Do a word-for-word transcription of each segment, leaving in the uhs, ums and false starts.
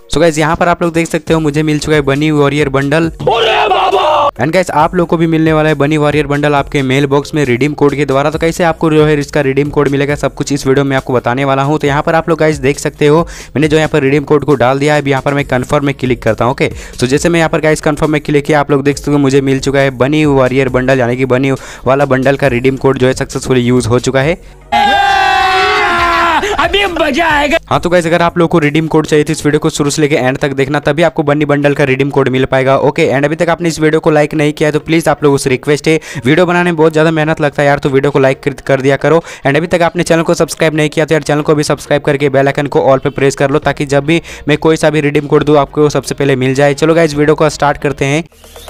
So guys यहाँ पर आप लोग देख सकते हो मुझे मिल चुका है bunny warrior bundle. And guys आप लोग को भी मिलने वाला है बनी वॉरियर बंडल आपके मेल बॉक्स में रिडीम कोड के द्वारा। तो कैसे आपको जो है इसका रिडीम कोड मिलेगा सब कुछ इस वीडियो में आपको बताने वाला हूँ। तो यहाँ पर आप लोग गाइस देख सकते हो मैंने जो यहाँ पर रिडीम कोड को डाल दिया है। अब यहाँ पर मैं कंफर्म में क्लिक करता हूँ। ओके तो जैसे मैं यहाँ पर गाइस कंफर्म में क्लिक किया आप लोग देख सकते हो मुझे मिल चुका है बनी वॉरियर बंडल, यानी कि बनी वाला बंडल का रिडीम कोड जो है सक्सेसफुली यूज हो चुका है। अभी मजा आएगा। हाँ तो गाइस अगर आप लोग को रिडीम कोड चाहिए तो इस वीडियो को शुरू से लेकर एंड तक देखना, तभी आपको बनी बंडल का रिडीम कोड मिल पाएगा। ओके एंड अभी तक आपने इस वीडियो को लाइक नहीं किया है तो प्लीज आप लोगों से रिक्वेस्ट है, वीडियो बनाने में बहुत ज्यादा मेहनत लगता है यार, तो वीडियो को लाइक कर दिया करो। एंड अभी तक आपने चैनल को सब्सक्राइब नहीं किया तो यार चैनल को भी सब्सक्राइब करके बेल आइकन को ऑल पे प्रेस कर लो, ताकि जब भी मैं कोई सा भी रिडीम कोड दूं आपको सबसे पहले मिल जाए। चलो गाइस वीडियो को स्टार्ट करते हैं।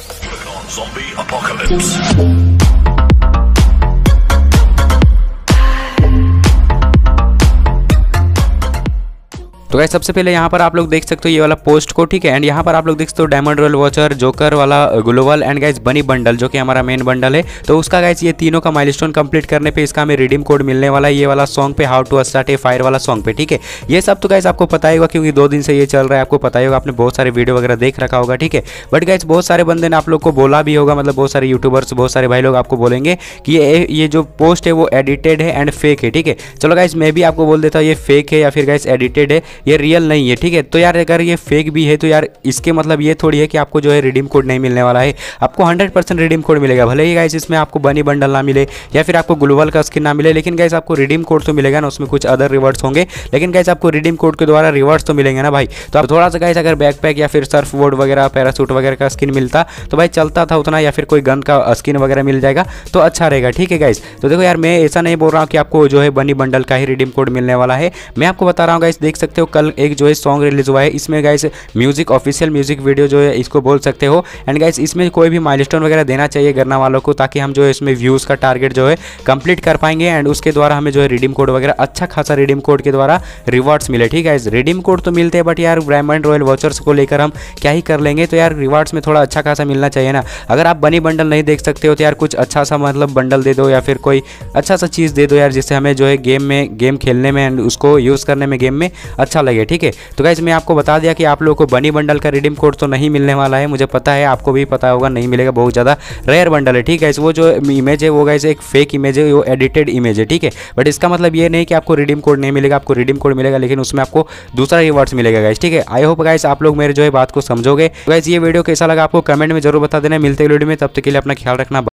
तो गाइस सबसे पहले यहाँ पर आप लोग देख सकते हो ये वाला पोस्ट को, ठीक है। एंड यहाँ पर आप लोग देख सकते हो डायमंड रॉयल वॉचर, जोकर वाला global and guys bunny bundle जो कि हमारा मेन बंडल है। तो उसका गाइस ये तीनों का माइलस्टोन कंप्लीट करने पे इसका हमें रिडीम कोड मिलने वाला है। ये वाला सॉन्ग पे how to start a fire वाला सॉन्ग पे, ठीक है। ये सब तो गाइस आपको पता ही होगा क्योंकि दो दिन से ये चल रहा है, आपको पता ही होगा, आपने बहुत सारे वीडियो वगैरह देख रखा होगा, ठीक है। बट गाइस बहुत सारे बंदे ने आप लोग को बोला भी होगा, मतलब बहुत सारे यूट्यूबर्स बहुत सारे भाई लोग आपको बोलेंगे कि ये ये जो पोस्ट है वो एडिटेड है एंड फेक है, ठीक है। चलो गाइस मैं भी आपको बोल देता हूँ ये फेक है या फिर गाइस एडिटेड है, ये रियल नहीं है, ठीक है। तो यार अगर ये फेक भी है तो यार इसके मतलब ये थोड़ी है कि आपको जो है रिडीम कोड नहीं मिलने वाला है। आपको हंड्रेड परसेंट रिडीम कोड मिलेगा, भले ही गाइस इसमें आपको बनी बंडल ना मिले या फिर आपको ग्लोबल का स्किन ना मिले, लेकिन गाइस आपको रिडीम कोड तो मिलेगा ना, उसमें कुछ अदर रिवॉर्ड्स होंगे, लेकिन गाइस आपको रिडीम कोड के द्वारा रिवॉर्ड्स तो मिलेंगे ना भाई। तो आप थोड़ा सा गाइस अगर बैकपैक या फिर सर्फ बोर्ड वगैरह पैरासूट वगैरह का स्किन मिलता तो भाई चलता था उतना, या फिर कोई गन का स्किन वगैरह मिल जाएगा तो अच्छा रहेगा, ठीक है गाइस। तो देखो यार मैं ऐसा नहीं बोल रहा हूँ कि आपको जो है बनी बंडल का ही रिडीम कोड मिलने वाला है, मैं आपको बता रहा हूँ गाइस। देख सकते हो कल एक जो है सॉन्ग रिलीज हुआ है, इसमें guys music official music video जो है इसको बोल सकते हो। एंड गाइस इसमें कोई भी माइलस्टोन वगैरह देना चाहिए गन्ना वालों को, ताकि हम जो है इसमें व्यूज का टारगेट जो है कंप्लीट कर पाएंगे एंड उसके द्वारा हमें जो है रिडीम कोड वगैरह अच्छा खासा रिडीम कोड के द्वारा रिवार्ड्स मिले, ठीक है। रिडीम कोड तो मिलते हैं बट यार डायमंड रॉयल वॉचर्स को लेकर हम क्या ही कर लेंगे, तो यार रिवार्ड्स में थोड़ा अच्छा खासा मिलना चाहिए ना। अगर आप बनी बंडल नहीं देख सकते हो तो यार कुछ अच्छा सा मतलब बंडल दे दो या फिर कोई अच्छा सा चीज़ दे दो यार, जिससे हमें जो है गेम में गेम खेलने में एंड उसको यूज़ करने में गेम में अच्छा लगे, ठीक है। तो गाइस मैं आपको बता दिया कि आप लोगों को बनी बंडल का रिडीम कोड तो नहीं मिलने वाला है, मुझे पता है, आपको भी पता होगा नहीं मिलेगा, बहुत ज़्यादा रेयर बंडल है, ठीक है। वो जो इमेज है वो गाइस एक फेक इमेज है, वो एडिटेड इमेज है, ठीक है। बट इसका मतलब ये नहीं कि आपको रिडीम कोड नहीं मिलेगा, आपको रिडीम कोड मिलेगा, लेकिन उसमें आपको दूसरा रिवॉर्ड्स मिलेगा गाइस, ठीक है। आई होप गाइस आप लोग मेरे जो है बात को समझोगे। गाइस ये वीडियो कैसा लगा आपको कमेंट में जरूर बता देना। मिलते हैं वीडियो में, तब तक के लिए अपना ख्याल रखना।